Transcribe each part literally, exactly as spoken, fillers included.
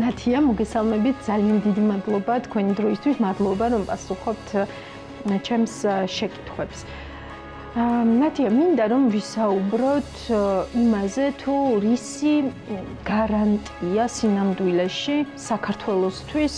ნათია, მოგესალმებით, ძალიან დიდი მადლობა თქვენი დროისთვის, მადლობა რომ პასუხობთ ჩემს შეკითხვებს. ნათია, მინდა რომ ვისაუბროთ იმაზე, თუ რისი გარანტია სინამდვილეში საქართველოსთვის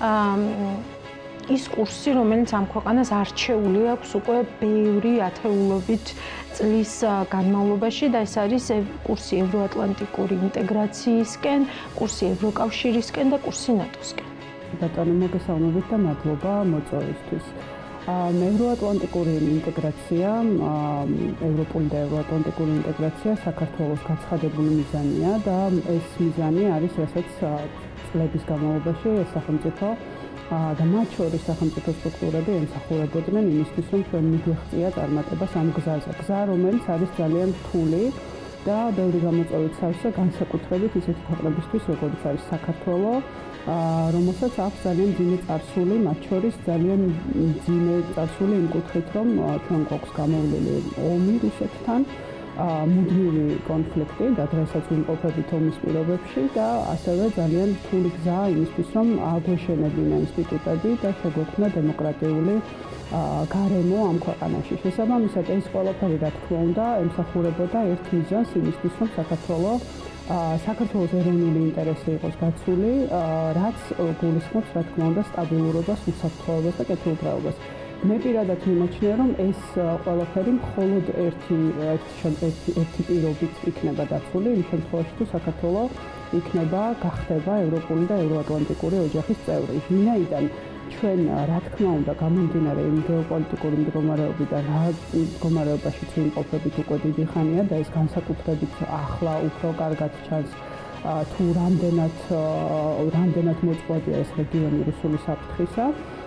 ის კურსი, რომელიც ამ ქვეყანას არჩეული აქვს უკვე ბევრი ათეულობით წლის განმავლობაში და ეს არის კურსი ევროატლანტიკური ინტეგრაციისკენ, კურსი ევროკავშირისკენ და კურსი ნატოსკენ. ბატონო, მოგესალმებით და მადლობა მოწვევისთვის. ევროატლანტიკური ინტეგრაცია, ევროპული და ევროატლანტიკური ინტეგრაცია საქართველოს გაცხადებული მიზანია და ეს მიზანი არის, რასაც წლების განმავლობაში ეს სახელმწიფო და მათ შორის სახელმწიფო სტრუქტურები ემსახურებოდნენ იმისთვის, რომ ჩვენ მიგვეღწია წარმატებას ამ გზაზე. გზა, რომელიც არის ძალიან რთული და ბევრი გამოწვევით სავსე, განსაკუთრებით ისეთი ქვეყნებისთვის, როგორიც არის საქართველო, რომელსაც აქვს ძალიან მძიმე წარსული, მათ შორის ძალიან მძიმე წარსული იმ კუთხით, რომ ჩვენ გვაქვს გამოვლილი ომი რუსეთთან, მუდმივი კონფლიქტი და დღესაც ვიმყოფებით ომის პირობებში და ასევე ძალიან რთული გზა იმისთვის, რომ აგვეშენებინა ინსტიტუტები და შეგვექმნა დემოკრატიული გარემო ამ ქვეყანაში. შესაბამისად, ეს ყველაფერი, რა თქმა უნდა, ემსახურებოდა ერთ მიზანს იმისთვის, რომ საქართველო საქართველოს ეროვნული ინტერესი იყოს გაცვლილი, რაც გულისხმობს, რა თქმა უნდა, სტაბილურობას, უსაფრთხოებას და კეთილდღეობას. მე პირადად მიმაჩნია, რომ ეს ყველაფერი მხოლოდ ერთი ერთი ერთი პირობით იქნება დაცული, იმ შემთხვევაში, თუ საქართველო იქნება, გახდება ევროპული და ევროატლანტიკური ოჯახის წევრი. ვინაიდან ჩვენ, რა თქმა უნდა, გამომდინარე იმ გეოპოლიტიკური მდგომარეობიდან, რა მდგომარეობაშიც ვიმყოფებით უკვე დიდი ხანია და ეს განსაკუთრებით ახლა უფრო კარგად ჩანს, თუ რამდენად რამდენად მოწყვეტია ეს რეგიონი რუსული საფრთხისა.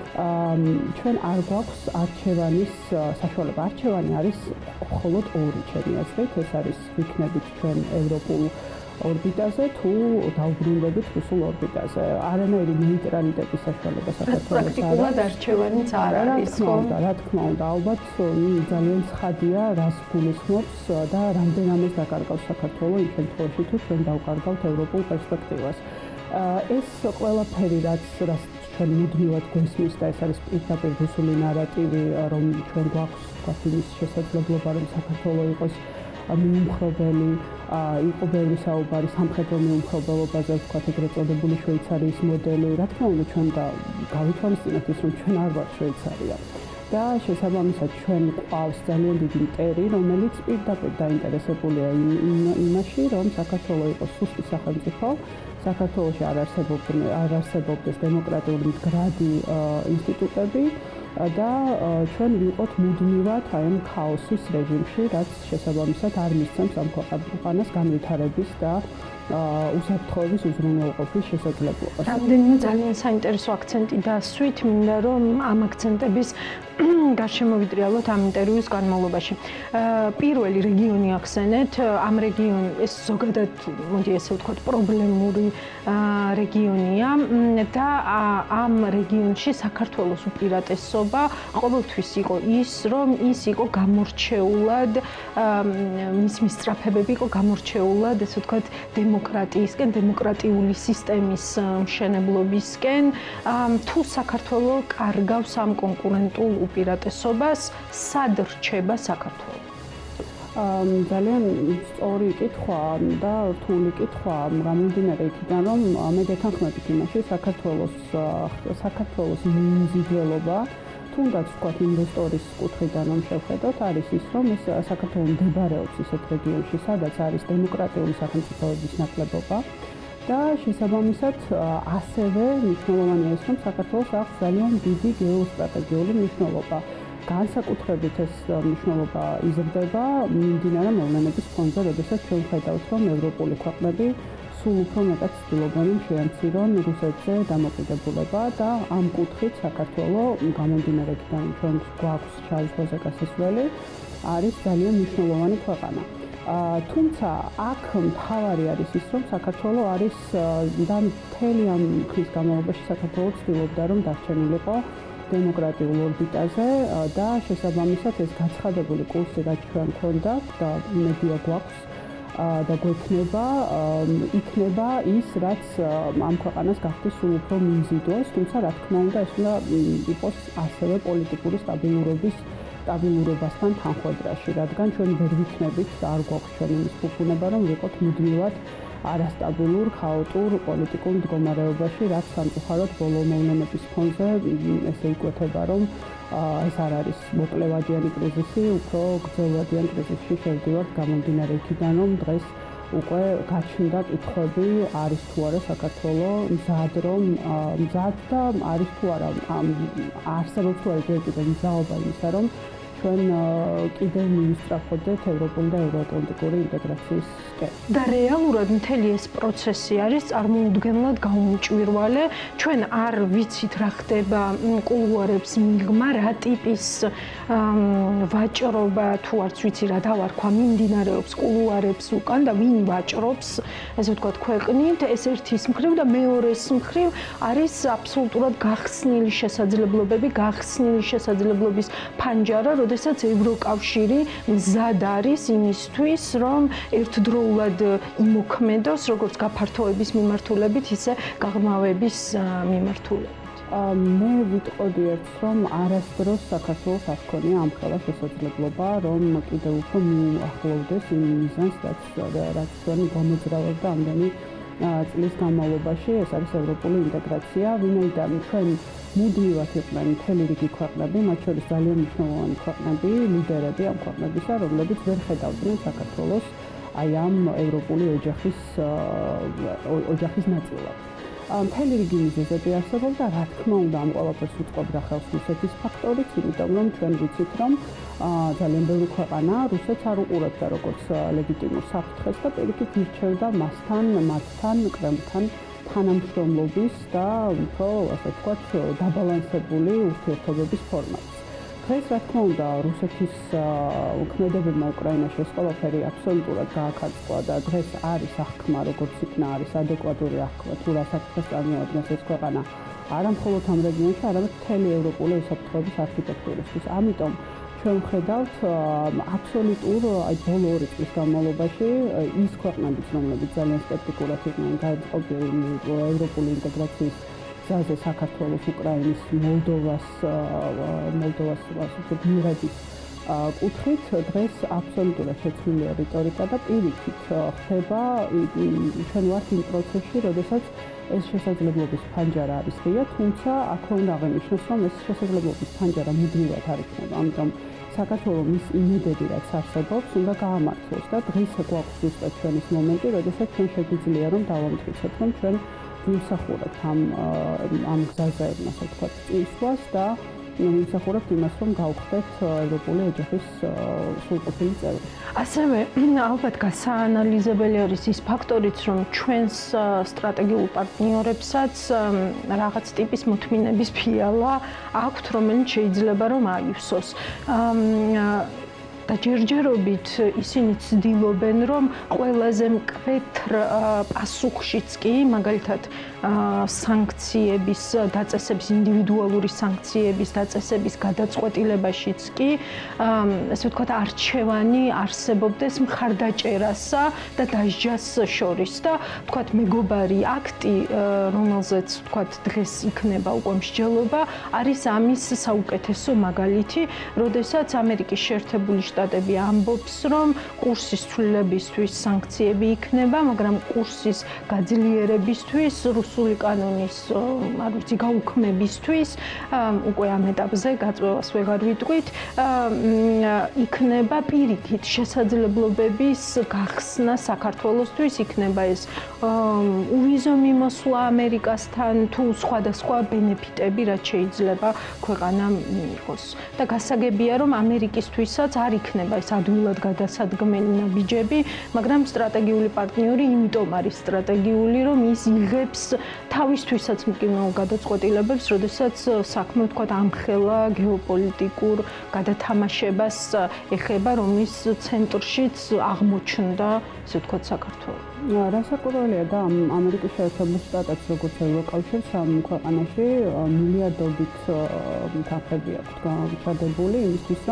ჩვენ არ გვაქვს არჩევანის საშუალება. არჩევანი არის მხოლოდ ორი ჩემი აზრით, ეს არის ვიქნებით ჩვენ ევროპულ ორბიტაზე თუ დაუბრუნდებით რუსულ ორბიტაზე. არანაირი ნეიტრალიტეტის საშუალება საქართველოს არ აქვს. პრაქტიკულად არჩევანიც არ არის, ხო? რა თქმა უნდა, ალბათ ძალიან ცხადია, რას გულისხმობს და რამდენადაც დაკარგავს საქართველო იმ შემთხვევაში, თუ ჩვენ დავკარგავთ ევროპულ პერსპექტივას. ეს ყველაფერი, რაც რაც ჩვენ მუდმივად გვესმის და ეს არის პირდაპირ რუსული ნარატივი, რომ ჩვენ გვაქვს თქვათ იმის შესაძლებლობა, რომ საქართველო იყოს მიუმხრობელი, იყო ბევრი საუბარი სამხედრო მიუმხრობელობაზე, თქვათ ეგრეთ წოდებული შვეიცარიის მოდელი. რა თქმა უნდა, ჩვენ გავითვალისწინებთ ის, რომ ჩვენ არ ვართ შვეიცარია. და შესაბამისად ჩვენ გვყავს ძალიან დიდი მტერი, რომელიც პირდაპირ დაინტერესებულია იმაში, რომ საქართველო იყოს სუსტი სახელმწიფო, საქართველოში არ არსებობდეს დემოკრატიული მდგრადი ინსტიტუტები და ჩვენ ვიყოთ მუდმივად აი ამ ქაოსის რეჟიმში, რაც შესაბამისად არ მისცემს ამ ქვეყანას განვითარების და უსაფრთხოების უზრუნველყოფის შესაძლებლობას. რამდენიმე ძალიან საინტერესო აქცენტი დასვით, მინდა რომ ამ აქცენტების გარშემო ვიტრიალოთ ამ ინტერვიუს განმავლობაში. პირველი რეგიონი ახსენეთ, ამ რეგიონი ეს ზოგადად, მოდი ესე ვთქვათ, პრობლემური რეგიონია და ამ რეგიონში საქართველოს უპირატესობა ყოველთვის იყო ის, რომ ის იყო გამორჩეულად, მის მისწრაფებები იყო გამორჩეულად, ესე ვთქვათ, დემოკრატიისკენ, დემოკრატიული სისტემის მშენებლობისკენ. თუ საქართველო კარგავს ამ კონკურენტულ უპირატესობას, სად რჩება საქართველო? ძალიან სწორი კითხვა და რთული კითხვა, გამომდინარე იქიდან, რომ მე გეთანხმებით იმაში, საქართველოს საქართველოს მიმზიდველობა, თუნდაც ვთქვათ ინვესტორის კუთხიდან რომ შევხედოთ, არის ის, რომ ეს საქართველო მდებარეობს ისეთ რეგიონში, სადაც არის დემოკრატიული სახელმწიფოების ნაკლებობა და შესაბამისად ასევე მნიშვნელოვანია ის, რომ საქართველოს აქვს ძალიან დიდი გეოსტრატეგიული მნიშვნელობა. განსაკუთრებით ეს მნიშვნელობა იზრდება მიმდინარე მოვლენების ფონზე, როდესაც ჩვენ ხედავთ, რომ ევროპული ქვეყნები სულ უფრო მეტად ცდილობენ შეამცირონ რუსეთზე დამოკიდებულება და ამ კუთხით საქართველო გამომდინარე იქიდან, ჩვენ გვაქვს შავ ზღვაზე გასასვლელი, არის ძალიან მნიშვნელოვანი ქვეყანა. თუმცა აქ მთავარი არის ის, რომ საქართველო არის და მთელი ამ ხნის განმავლობაში საქართველო ცდილობდა, რომ დარჩენილიყო დემოკრატიულ ორბიტაზე და შესაბამისად ეს გაცხადებული კურსი, რაც ჩვენ გვქონდა და მედია გვაქვს, და გვექნება იქნება ის, რაც ამ ქვეყანას გახდეს სულ უფრო მიმზიდვას, თუმცა რა თქმა უნდა ეს უნდა იყოს ასევე პოლიტიკური სტაბილურობის სტაბილურობასთან თანხვედრაში, რადგან ჩვენ ვერ ვიქნებით და არ გვაქვს ჩვენ იმის ფუფუნება, რომ ვიყოთ მუდმივად არასტაბილურ, ქაოტურ პოლიტიკურ მდგომარეობაში, რაც სამწუხაროდ ბოლო მოვლენების ფონზე ესე იკვეთება, რომ ეს არ არის მოკლევადიანი კრიზისი, უფრო გრძელვადიან კრიზისში შევდივართ გამომდინარე იქიდან, რომ დღეს უკვე გაჩნდა კითხვები, არის თუ არა საქართველოს მზად რომ მზად და არის თუ არა არსებობს თუ არა ჯერ კიდევ მზაობა იმისა, რომ ჩვენ კიდევ მივისწრაფოდეთ ევროპული და ევროატლანტიკური ინტეგრაციისკენ. და რეალურად მთელი ეს პროცესი არის წარმოუდგენლად გაუმჭვირვალე. ჩვენ არ ვიცით რა ხდება კულუარებს მიღმა, რა ტიპის ვაჭრობა თუ არც ვიცი რა დავარქვა მიმდინარეობს კულუარებს უკან და ვინ ვაჭრობს, ესე ვთქვათ, ქვეყნით, ეს ერთის მხრივ და მეორეს მხრივ არის აბსოლუტურად გახსნილი შესაძლებლობები, გახსნილი შესაძლებლობის ფანჯარა, როდესაც ევროკავშირი მზად არის იმისთვის, რომ ერთდროულად იმოქმედოს როგორც გაფართოების მიმართულებით, ისე გაღრმავების მიმართულებით. მე ვიტყოდი ერთს, რომ არასდროს საქართველოს არ ჰქონია ამხელა შესაძლებლობა, რომ კიდევ უფრო მიუახლოვდეს იმ მიზანს, რაც რაც ჩვენ გამოძრავებდა ამდენი წლის განმავლობაში, ეს არის ევროპული ინტეგრაცია, ვინაიდან ჩვენ მუდმივად იყვნენ მთელი რიგი ქვეყნები, მათ შორის ძალიან მნიშვნელოვანი ქვეყნები, ლიდერები ამ ქვეყნებისა, რომლებიც ვერ ხედავდნენ საქართველოს აი ამ ევროპული ოჯახის ოჯახის ნაწილად. მთელი რიგი მიზეზები არსებობდა, რა თქმა უნდა, ამ ყველაფერს უწყობდა ხელს რუსეთის ფაქტორიც, იმიტომ რომ ჩვენ ვიცით, რომ ძალიან ბევრი ქვეყანა რუსეთს არ უყურებდა როგორც ლეგიტიმურ საფრთხეს და პირიქით ირჩევდა მასთან, მათთან, კრემლთან თანამშრომლობის და უფრო, ასე ვთქვათ, დაბალანსებული ურთიერთობების ფორმატს. დღეს, რა თქმა უნდა, რუსეთის ქმედებებმა უკრაინაში ეს ყველაფერი აბსოლუტურად გააქარწყლა და დღეს არის აღქმა, როგორც იქნა არის ადეკვატური აღქმა, თუ რა საფრთხეს წარმოადგენს ეს ქვეყანა არა მხოლოდ ამ რეგიონში, არამედ მთელი ევროპული უსაფრთხოების არქიტექტურისთვის. ამიტომ ჩვენ ვხედავთ აბსოლუტურ, აი ბოლო ორი წლის განმავლობაში ის ქვეყნებიც, რომლებიც ძალიან სკეპტიკურად იყვნენ გაწყობილი ევროპული ინტეგრაციის გზაზე, საქართველოს, უკრაინის, მოლდოვას, მოლდოვას მიღების კუთხით, დღეს აბსოლუტურად შეცვლილია რიტორიკა და პირიქით ხდება, ჩვენ ვართ იმ პროცესში, როდესაც ეს შესაძლებლობის ფანჯარა არის ღია, თუმცა აქვე უნდა აღინიშნოს, რომ ეს შესაძლებლობის ფანჯარა მუდმივად არ იქნება, ამიტომ საქართველოს მის იმედები, რაც არსებობს, უნდა გაამართლოს და დღეს გვაქვს ზუსტად ჩვენის მომენტი, როდესაც ჩვენ შეგვიძლია რომ დავამტკიცოთ, რომ ჩვენ ვიმსახურებთ ამ ამ გზაზე, ასე ვთქვათ, წინსვლას და ვიმსახურებთ იმას, რომ გავხდეთ ევროპული ოჯახის სრულყოფილი წევრი. ასევე ალბათ გასაანალიზებელი არის ის ფაქტორიც, რომ ჩვენს სტრატეგიულ პარტნიორებსაც რაღაც ტიპის მოთმინების ფიალა აქვთ, რომელიც შეიძლება რომ აივსოს. და ჯერჯერობით ისინი ცდილობენ, რომ ყველაზე მკვეთრ პასუხშიც კი, მაგალითად, სანქციების დაწესების, ინდივიდუალური სანქციების დაწესების გადაწყვეტილებაშიც კი, ესე ვთქვათ, არჩევანი არსებობდეს მხარდაჭერასა და დასჯას შორის და ვთქვათ, მეგობარი აქტი, რომელზეც ვთქვათ, დღეს იქნება უკვე მსჯელობა, არის ამის საუკეთესო მაგალითი, როდესაც ამერიკის შეერთებული შტატები ამბობს, რომ კურსის ცვლილებისთვის სანქციები იქნება, მაგრამ კურსის გაძლიერებისთვის, რუსული კანონის, არ ვიცი, გაუქმებისთვის, უკვე ამ ეტაპზე გაწევას ვეღარ ვიტყვით, იქნება პირიქით შესაძლებლობების გახსნა საქართველოსთვის, იქნება ეს უვიზო მიმოსვლა ამერიკასთან თუ სხვადასხვა ბენეფიტები, რაც შეიძლება ქვეყანამ მიიღოს. და გასაგებია, რომ ამერიკისთვისაც არ იქნება ეს ადვილად გადასადგმელი ნაბიჯები, მაგრამ სტრატეგიული პარტნიორი იმიტომ არის სტრატეგიული, რომ ის იღებს თავისთვისაც მკინო გადაწყვეტილებებს, როდესაც საქმე ვთქვათ ამხელა გეოპოლიტიკურ გადათამაშებას ეხება, რომლის ცენტრშიც აღმოჩნდა, ესე ვთქვათ, საქართველო. რასაკვირველია და ამერიკის შეერთებულ შტატებს, როგორც ევროკავშირს, ამ ქვეყანაში მილიარდობით თანხები აქვს ჩადებული იმისთვის, რომ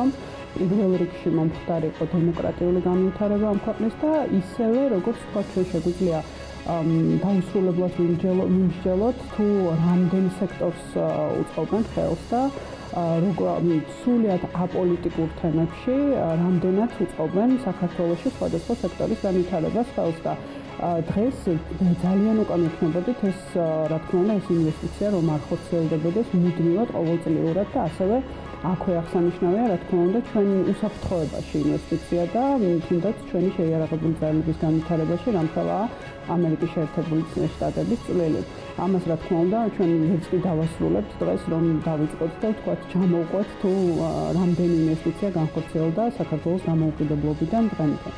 პირველ რიგში მომხდარი იყო დემოკრატიული განვითარება ამ ქვეყნის და ისევე როგორც თქვა ჩვენ შეგვიძლია დაუსრულებლად ვიმსჯელოთ თუ რამდენ სექტორს უწყობენ ხელს და როგორ სრულიად აპოლიტიკურ თემებში რამდენად უწყობენ საქართველოში სხვადასხვა სექტორის განვითარებას ხელს და დღეს ძალიან უკან ვიქნებოდით ეს რა თქმა უნდა ეს ინვესტიცია რომ არ ხორციელდებოდეს მუდმივად ყოველწლიურად და ასევე აქვე აღსანიშნავია რა თქმა უნდა ჩვენ უსაფრთხოებაში ინვესტიცია და თუნდაც ჩვენი შეიარაღებული ძალების განვითარებაში რამხელაა ამერიკის შეერთებული შტატების წვლილი. ამას რა თქმა უნდა ჩვენ ვერც კი დავასრულებთ დღეს რომ დავიწყოთ და ვთქვათ ჩამოვყვეთ თუ რამდენი ინვესტიცია განხორციელდა საქართველოს დამოუკიდებლობიდან დღემდე.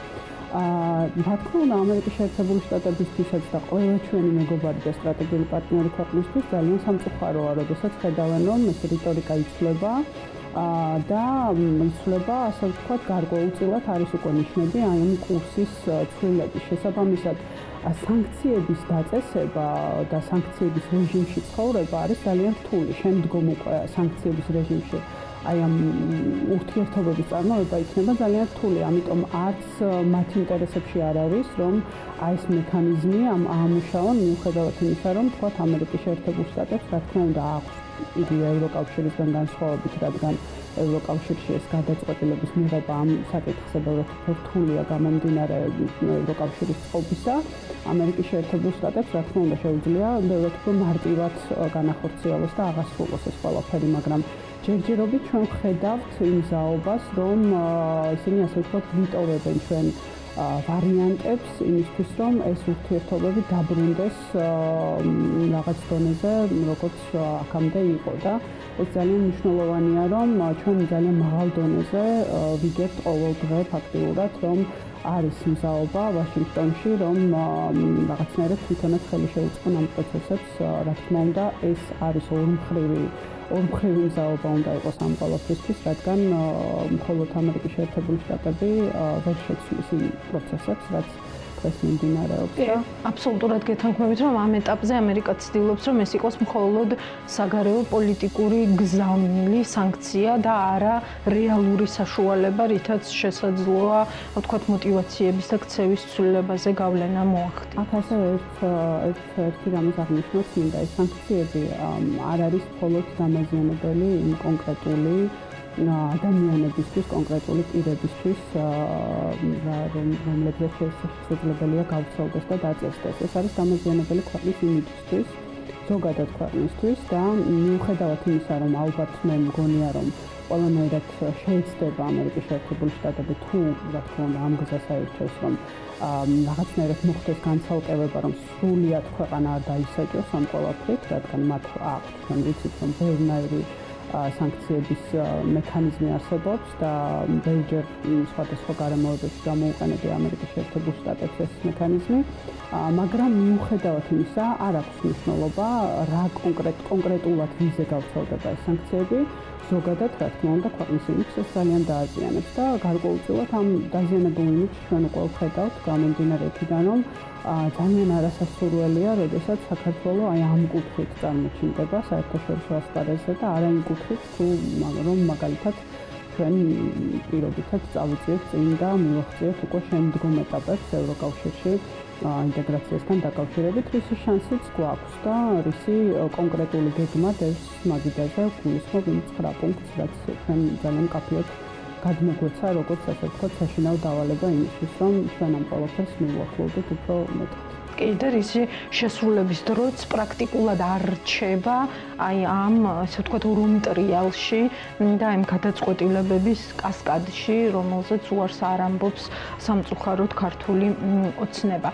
რა თქმა უნდა ამერიკის შეერთებული შტატებისთვისაც და ყველა ჩვენი მეგობარი და სტრატეგიული პარტნიორი ქვეყნისთვის ძალიან სამწუხაროა, როდესაც ხედავენ რომ ეს რიტორიკა იცვლება და იცვლება ასე ვთქვათ გარკვეულწილად არის უკვე ნიშნები აი ამ კურსის ცვლილების შესაბამისად სანქციების დაწესება და სანქციების რეჟიმში ცხოვრება არის ძალიან რთული. შემდგომ უკვე სანქციების რეჟიმში აი ამ ურთიერთობების წარმოება იქნება ძალიან რთული, ამიტომ არც მათ ინტერესებში არ არის, რომ აი ეს მექანიზმი ამ აამუშავონ მიუხედავად იმისა, რომ თქვათ ამერიკის შეერთებულ შტატებს რა თქმა უნდა აქვს იგივე ევროკავშირისგან განსხვავებით, რადგან ევროკავშირში ეს გადაწყვეტილების მიღება ამ საკითხზე ბევრად რთულია გამომდინარე ევროკავშირის წყობისა. ამერიკის შეერთებულ შტატებს რა თქმა უნდა შეუძლია ბევრად უფრო მარტივად განახორციელოს და აღასრულოს ეს ყველაფერი, მაგრამ ჯერჯერობით ჩვენ ვხედავთ იმ ზაობას, რომ ისინი ასე ვთქვათ ვიტოვებენ ჩვენ ვარიანტებს იმისთვის, რომ ეს ურთიერთობები დაბრუნდეს რაღაც დონეზე, როგორც აქამდე იყო და ეს ძალიან მნიშვნელოვანია, რომ ჩვენ ძალიან მაღალ დონეზე ვიგებთ ყოველ დღე ფაქტიურად, რომ არის მზაობა ვაშინგტონში, რომ რაღაცნაირად თვითონაც ხელი შეუწყონ ამ პროცესებს, რა თქმა უნდა, ეს არის ორმხრივი ორმხრივი მზაობა უნდა იყოს ამ ყველაფრისთვის, რადგან მხოლოდ ამერიკის შეერთებული შტატები ვერ შეცვლის იმ პროცესებს, რაც დღეს მიმდინარეობს და აბსოლუტურად გეთანხმებით, რომ ამ ეტაპზე ამერიკა ცდილობს, რომ ეს იყოს მხოლოდ საგარეო პოლიტიკური გზავნილი სანქცია და არა რეალური საშუალება, რითაც შესაძლოა, ვთქვათ, мотиваციების და ქცევის ცვლილებაზე გავლენა მოახდინოს. აქ ასევე ერთ ერთ ერთი რამის აღნიშნოთ, მინდა ეს სანქციები არ არის მხოლოდ დამაზიანებელი იმ კონკრეტული ადამიანებისთვის, კონკრეტული პირებისთვის, რომლებზეც შესაძლებელია გავრცელდეს და დაწესდეს. ეს არის დამაზიანებელი ქვეყნის იმიჯისთვის, ზოგადად ქვეყნისთვის და მიუხედავად იმისა, რომ ალბათ მე მგონია, რომ ყველანაირად შეეცდება ამერიკის შეერთებული შტატები თუ რა თქმა უნდა ამ გზას აირჩევს, რომ რაღაცნაირად მოხდეს განცალკევება, რომ სრულიად ქვეყანა არ დაისაჯოს ამ ყველაფრით, რადგან მათ აქვს ჩვენ ვიცით, რომ ბევრნაირი სანქციების მექანიზმი არსებობს და ბევრჯერ სხვადასხვა გარემოებებში გამოუყენებია ამერიკის შეერთებულ შტატებს ეს მექანიზმი, მაგრამ მიუხედავად იმისა, არ აქვს მნიშვნელობა რა კონკრეტ კონკრეტულად ვიზე გავრცელდება ეს სანქციები, ზოგადად რა თქმა უნდა ქვეყნის იმიჯს ეს ძალიან დააზიანებს და გარკვეულწილად ამ დაზიანებულ იმიჯს ჩვენ უკვე ვხედავთ გამომდინარე იქიდან, რომ ძალიან არასასურველია, როდესაც საქართველო აი ამ კუთხით წარმოჩინდება საერთაშორისო ასპარეზზე და არა იმ კუთხით, თუ რომ მაგალითად ჩვენ პირობითად წავიწიეთ წინ და მივახციეთ უკვე შემდგომ ეტაპებს ევროკავშირში ინტეგრაციასთან დაკავშირებით, რისი შანსიც გვაქვს და რისი კონკრეტული გეგმა დევს მაგიდაზე გულისხმობ იმ ცხრა პუნქტს, რაც ჩვენ ძალიან მკაფიოდ გადმოგვეცა, როგორც ასე ვთქვათ, საშინაო დავალება იმისთვის, რომ ჩვენ ამ ყველაფერს მივუახლოვდეთ უფრო მეტად. კი და რისი შესრულების დროც პრაქტიკულად არ რჩება აი ამ ასე ვთქვათ ორ ტრიალში და ამ გადაწყვეტილებების კასკადში, რომელზეც უარს არ ამბობს სამწუხაროდ ქართული ოცნება.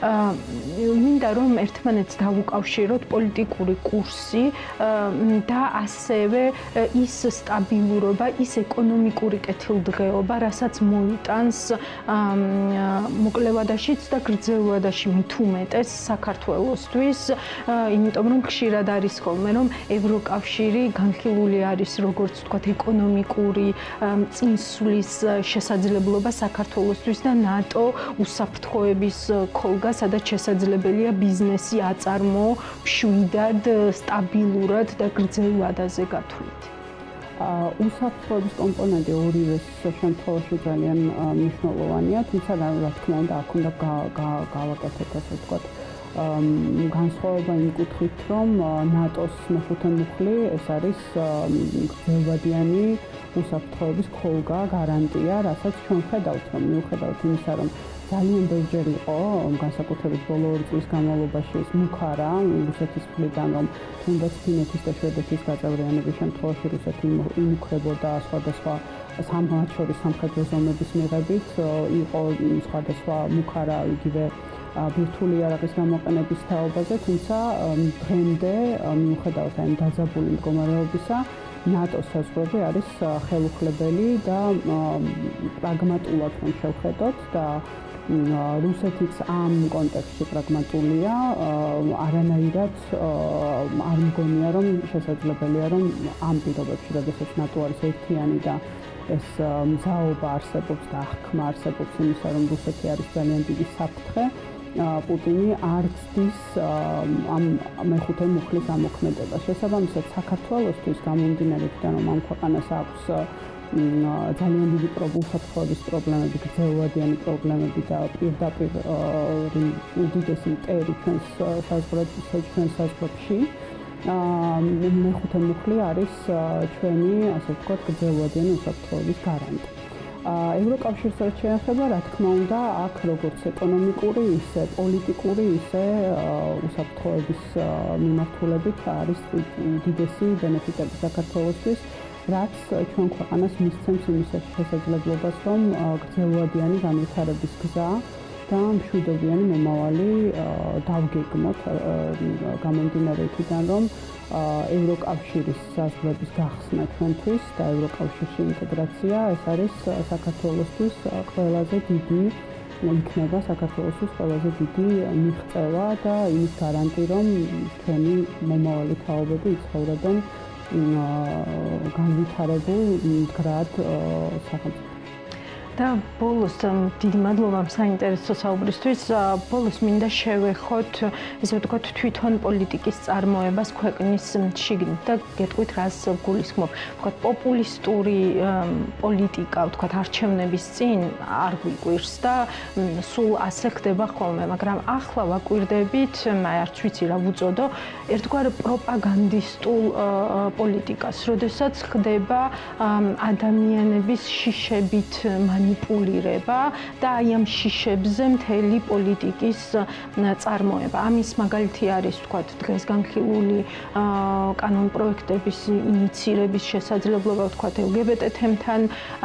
მინდა რომ ერთმანეთს დავუკავშიროთ პოლიტიკური კურსი და ასევე ის სტაბილურობა, ის ეკონომიკური კეთილდღეობა, რასაც მოიტანს მოკლევადაშიც და გრძელვადაში მithume მეტეს საქართველოსთვის, იმიტომ რომ ხშირად არის ხოლმე, რომ ევროკავშირი განხილული არის როგორც ვთქვათ ეკონომიკური წინსვლის შესაძლებლობა საქართველოსთვის და ნატო უსაფრთხოების ქოლგა, სადაც შესაძლებელია ბიზნესი აწარმოო მშვიდად, სტაბილურად და გრძელ ვადაზე გათვლით. უსაფრთხოების კომპონენტი ორივე შემთხვევაში ძალიან მნიშვნელოვანია, თუმცა რა თქმა უნდა, აქ უნდა გავაკეთოთ ასე ვთქვათ, განსხვავება იმ კუთხით, რომ ნატოს მეხუთე მუხლი ეს არის გრძელვადიანი უსაფრთხოების ხოლგა, გარანტია, რასაც ჩვენ ხედავთ, რომ მიუხედავად იმისა, რომ ძალიან ბევრჯერ იყო განსაკუთრებით ბოლო ორი წლის განმავლობაში ეს მუქარა რუსეთის მხრიდან, რომ თუნდაც ფინეთის და შვედეთის გაწევრიანების შემთხვევაში რუსეთი იმუქრებოდა სხვადასხვა სამმათ შორის სამხედრო ზომების მიღებით, იყო სხვადასხვა მუქარა იგივე ბირთვული იარაღის გამოყენების თაობაზე, თუმცა დღემდე მიუხედავად ამ დაძაბული მდგომარეობისა, ნატოს საზღვრები არის ხელუხლებელი და პრაგმატულად რომ შევხედოთ და რუსეთიც ამ კონტექსტში პრაგმატულია, არანაირად არ მგონია, რომ შესაძლებელია, რომ ამ პირობებში, როდესაც ნატო არის ერთიანი და ეს მზაობა არსებობს და აღქმა არსებობს იმისა, რომ რუსეთი არის ძალიან დიდი საფრთხე, პუტინი არ ცდის ამ მეხუთე მუხლის ამოქმედებას. შესაბამისად, საქართველოსთვის გამომდინარეიდან, რომ ამ ქვეყანას აქვს ძალიან დიდი უსაფრთხოების პრობლემები, გრძელვადიანი პრობლემები და პირდაპირ უდიდესი მტერი ჩვენს საზღვრებში, მეხუთე მუხლი არის ჩვენი, ასე ვთქვათ, გრძელვადიანი უსაფრთხოების გარანტი. ევროკავშირს რაც შეეხება, რა თქმა უნდა, აქ როგორც ეკონომიკური, ისე პოლიტიკური, ისე უსაფრთხოების მიმართულებით არის უდიდესი ბენეფიტები საქართველოსთვის, რაც ჩვენ ქვეყანას მისცემს იმის შესაძლებლობას, რომ გრძელვადიანი განვითარების გზა და მშვიდობიანი მომავალი დავგეგმოთ გამომდინარე იქიდან, რომ ევროკავშირის საზღვრების გახსნა ჩვენთვის და ევროკავშირში ინტეგრაცია ეს არის საქართველოსთვის ყველაზე დიდი იქნება საქართველოსთვის ყველაზე დიდი მიღწევა და იმის გარანტი, რომ ჩვენი მომავალი თაობები იცხოვრებენ განვითარებულ მდგრად სახელმწიფოში. და ბოლოს დიდი მადლობა საინტერესო საუბრისთვის. ბოლოს მინდა შევეხოთ, ესე ვთქვათ, თვითონ პოლიტიკის წარმოებას ქვეყნის შიგნით და გეტყვით, რას გულისხმობ. ვთქვათ, პოპულისტური პოლიტიკა, ვთქვათ, არჩევნების წინ არ გვიკვირს და სულ ასე ხდება ხოლმე, მაგრამ ახლა ვაკვირდებით, აი არც ვიცი რა ვუწოდო, ერთგვარ პროპაგანდისტულ პოლიტიკას, როდესაც ხდება ადამიანების შიშებით მანიპულირება და აი ამ შიშებზე მთელი პოლიტიკის წარმოება. ამის მაგალითი არის, ვთქვათ, დღეს განხილული კანონპროექტების ინიცირების შესაძლებლობა, ვთქვათ, ელ გი ბი ტე თემთან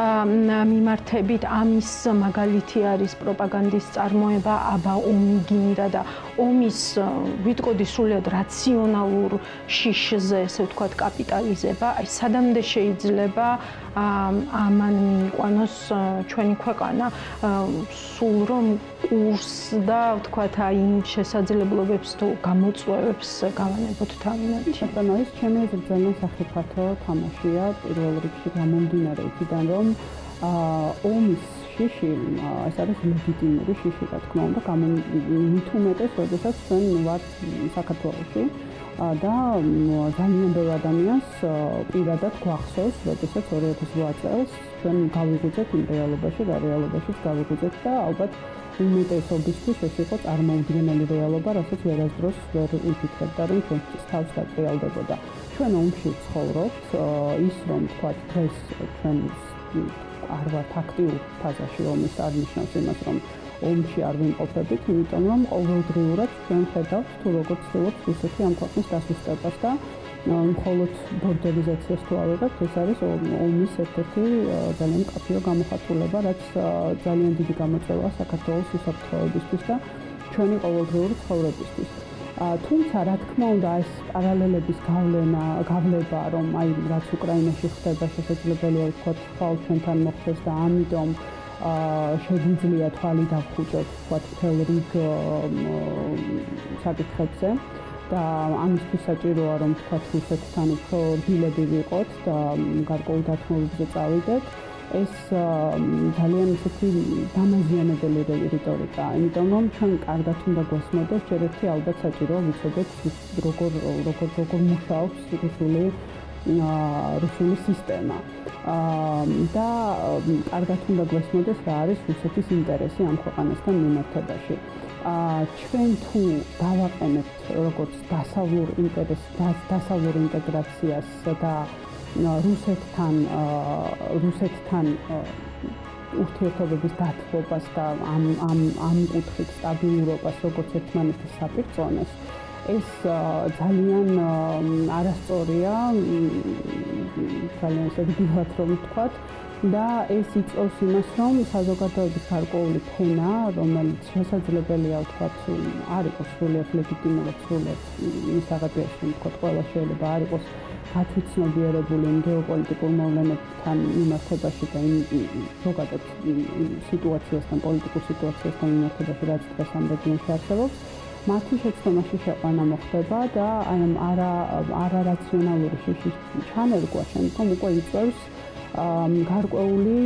მიმართებით. ამის მაგალითი არის პროპაგანდის წარმოება, აბა ომი გინდა და ომის ვიტყოდი სრულიად რაციონალურ შიშზე, ესე ვთქვათ, კაპიტალიზება. აი სადამდე შეიძლება ამან მიიყვანოს ჩვენი ქვეყანა სულ რომ კურს და ვთქვათ აი იმ შესაძლებლობებს თუ გამოწვევებს გავანებოთ თავიანთი. ბატონო, ეს ჩემი აზრით ძალიან სახიფათო თამაშია პირველ რიგში გამომდინარე იქიდან, რომ ომის შიში ეს არის ლეგიტიმური შიში, რა თქმა უნდა, მით უმეტეს, როდესაც ჩვენ ვართ საქართველოში და ძალიან ბევრ ადამიანს პირადად გვახსოვს, როდესაც ორი ათას ოთხ წელს ჩვენ გავიღვიძეთ იმ რეალობაში, რა რეალობაშიც გავიღვიძეთ და ალბათ უმეტესობისთვის ეს იყო წარმოუდგენელი რეალობა, რასაც ვერასდროს ვერ ვიფიქრებდა, რომ ჩვენ თავს დაწეალდებოდა. ჩვენ ომში ვცხოვრობთ, ის რომ თქვა დღეს ჩვენ არ ვართ აქტიურ ფაზაში ომის, არ ნიშნავს იმას, რომ ომში არ ვიმყოფებით, იმიტომ რომ ყოველდღიურად ჩვენ ხედავთ თუ როგორ ცდილობს რუსეთი ამ ქვეყნის დასუსტებას და მხოლოდ ბორდერიზაციას თუ ავიღებთ, ეს არის ომის ერთ-ერთი ძალიან მკაფიო გამოხატულება, რაც ძალიან დიდი გამოწვევაა საქართველოს უსაფრთხოებისთვის და ჩვენი ყოველდღიური ცხოვრებისთვის. თუმცა, რა თქმა უნდა, ეს პარალელების გავლენა, გავლება, რომ აი რაც უკრაინაში ხდება, შესაძლებელია ვთქვათ, ხვალ ჩვენთან მოხდეს და ამიტომ შეგვიძლია თვალი დავხუჭოთ, ვთქვათ, მთელ რიგ საკითხებზე და ამისთვის საჭიროა, რომ ვთქვათ, რუსეთთან უფრო რბილები ვიყოთ და გარკვეულ დათმობებზე წავიდეთ. ეს ძალიან ისეთი დამაზიანებელი რიტორიკაა, იმიტომ რომ ჩვენ კარგად უნდა გვესმოდოს, ჯერ ერთი ალბათ საჭიროა ვიცოდეთ, როგორ როგორ როგორ მუშაობს რუსული რუსული სისტემა. და კარგად უნდა გვესმოდეს რა არის რუსეთის ინტერესი ამ ქვეყანასთან მიმართებაში. ჩვენ თუ დავაყენებთ როგორც დასავლურ ინტერესს, დასავლურ ინტეგრაციას და რუსეთთან რუსეთთან ურთიერთობების დათბობას და ამ ამ ამ კუთხით სტაბილურობას როგორც ერთმანეთის საპირწონეს, ეს ძალიან არასწორია, ძალიან შეგდივათ რომ ვთქვათ და ეს იწვევს იმას, რომ საზოგადოების გარკვეული ფენა, რომელიც შესაძლებელია ვთქვათ, არ იყოს სრულიად ლეგიტიმური, სრულიად ის აღებიაში ვთქვათ, ყველა შეიძლება არ იყოს გათვითცნობიერებული იმ გეოპოლიტიკურ მოვლენებთან მიმართებაში და იმ ზოგადად სიტუაციასთან, პოლიტიკურ სიტუაციასთან მიმართებაში, რაც დღეს ამ რეგიონში არსებობს. მათი შეცდომაში შეყვანა მოხდება და აი ამ არა არარაციონალური შიშის ჩანერგვა შემდგომ უკვე იწვევს გარკვეული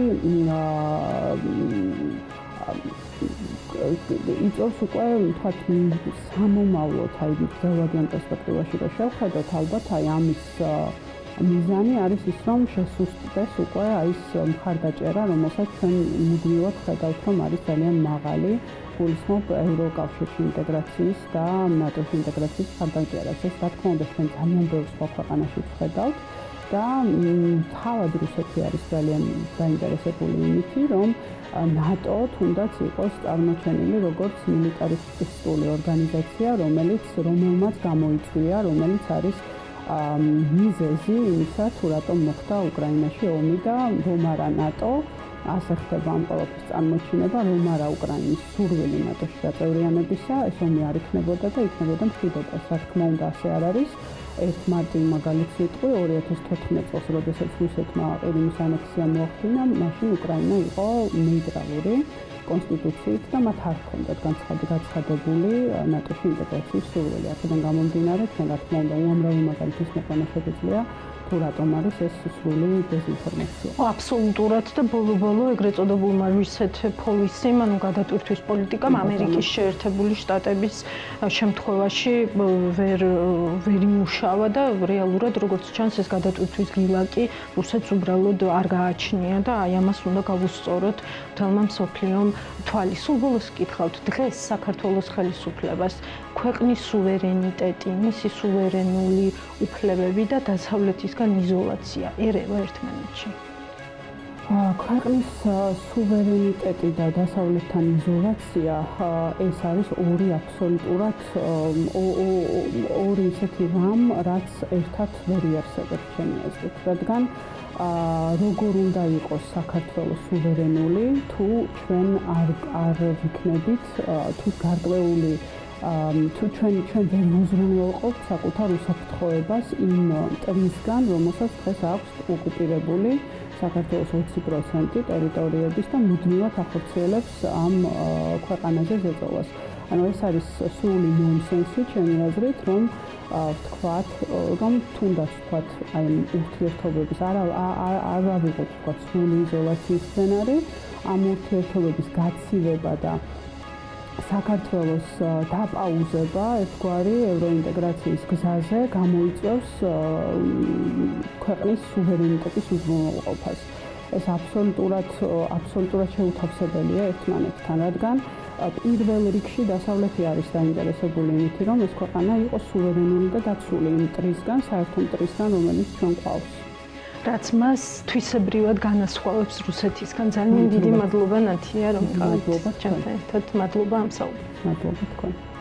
იწვევს უკვე თქვათ სამომავლოდ აი გრძელვადიან პერსპექტივაში რომ შევხედოთ ალბათ აი ამის მიზანი არის ის რომ შესუსტდეს უკვე აი ეს მხარდაჭერა რომელსაც ჩვენ მუდმივად ხედავთ რომ არის ძალიან მაღალი გულისხმობ ევროკავშირში ინტეგრაციის და ნატოში ინტეგრაციის მხარდაჭერას. ეს რა თქმა უნდა ჩვენ ძალიან ბევრ სხვა ქვეყანაში ვხედავთ და თავად რუსეთი არის ძალიან დაინტერესებული იმით, რომ ნატო თუნდაც იყოს წარმოჩენილი როგორც მილიტარისტული ორგანიზაცია, რომელიც რომელმაც გამოიწვია, რომელიც არის მიზეზი იმისა, თუ რატომ მოხდა უკრაინაში ომი და რომ არა ნატო ასე ხდება ამ ყველაფრის წარმოჩინება, რომ არა უკრაინის სურვილი ნატოში გაწევრიანებისა, ეს ომი არ იქნებოდა და იქნებოდა მშვიდობა. რა თქმა უნდა, ასე არ არის. ერთ მარტივ მაგალითს ვიტყვი, ორი ათას თოთხმეტ წელს, როდესაც რუსეთმა ყირიმის ანექსია მოახდინა, მაშინ უკრაინა იყო ნეიტრალური კონსტიტუციით და მათ არ ჰქონდათ გაცხადებული ნატოში ინტეგრაციის სურვილი. აქედან გამომდინარე, ჩვენ რა თქმა უნდა, უამრავი მაგალითის მოყვანა შეგვიძლია თუ რატომ არის ეს სრული დეზინფორმაცია. აბსოლუტურად და ბოლო-ბოლო ეგრეთ წოდებულმა reset policy-მ, ანუ გადატვირთვის პოლიტიკამ ამერიკის შეერთებული შტატების შემთხვევაში ვერ ვერ იმუშავა და რეალურად როგორც ჩანს ეს გადატვირთვის გილაკი რუსეთს უბრალოდ არ გააჩნია და აი ამას უნდა გავუსწოროთ მთელმა მსოფლიომ თვალი. სულ ბოლოს გითხავთ, დღეს საქართველოს ხელისუფლებას ქვეყნის სუვერენიტეტი, მისი სუვერენული უფლებები და დასავლეთისგან იზოლაცია ერევა ერთმანეთში. ქვეყნის სუვერენიტეტი და დასავლეთთან იზოლაცია ეს არის ორი აბსოლუტურად ორი ისეთი რამ, რაც ერთად ვერ იარსებებს ჩემი აზრით, რადგან როგორ უნდა იყოს საქართველოს სუვერენული, თუ ჩვენ არ არ ვიქნებით, თუ გარკვეული თუ ჩვენ ჩვენ ვერ მოზრუნველყოფთ საკუთარ უსაფრთხოებას იმ მტრისგან, რომელსაც დღეს აქვს ოკუპირებული საქართველოს ოცი პროცენტი ტერიტორიების და მუდმივად ახორციელებს ამ ქვეყანაზე ზეწოლას. ანუ ეს არის სრული ნონსენსი ჩემი აზრით, რომ ვთქვათ, რომ თუნდაც ვთქვათ, აი ურთიერთობების არ არ ავიღოთ ვთქვათ სრული იზოლაციის სცენარი, ამ ურთიერთობების გაცივება და საქართველოს დაპაუზება ერთგვარი ევროინტეგრაციის გზაზე გამოიწვევს ქვეყნის სუვერენიტეტის უზრუნველყოფას. ეს აბსოლუტურად აბსოლუტურად შეუთავსებელია ერთმანეთთან, რადგან პირველ რიგში დასავლეთი არის დაინტერესებული იმით, რომ ეს ქვეყანა იყოს სუვერენული და დაცული იმ მტრისგან, საერთო მტრისგან, რომელიც ჩვენ გვყავს. რაც მას თვისებრივად განასხვავებს რუსეთისგან. ძალიან დიდი მადლობა ნათია, რომ გავიქცეთ ჩემთან ერთად. მადლობა ამ საუბრად. მადლობა თქვენ.